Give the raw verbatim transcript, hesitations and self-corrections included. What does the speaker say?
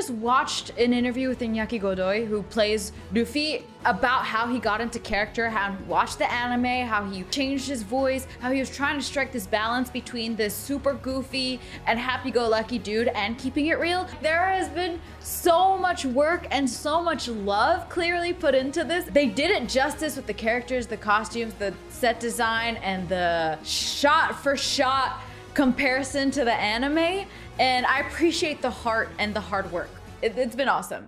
just watched an interview with Iñaki Godoy, who plays Luffy, about how he got into character, how he watched the anime, how he changed his voice, how he was trying to strike this balance between this super goofy and happy-go-lucky dude and keeping it real. There has been so much work and so much love clearly put into this. They did it justice with the characters, the costumes, the set design, and the shot-for-shot comparison to the anime, and I appreciate the heart and the hard work. It, it's been awesome.